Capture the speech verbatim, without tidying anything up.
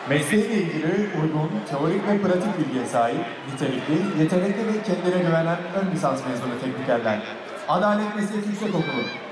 Mesleğiyle ilgili uygun, teorik ve pratik bilgiye sahip, nitelikli, yetenekli ve kendine güvenen ön lisans mezunu teknikerler. Adalet Meslek Yüksekokulu.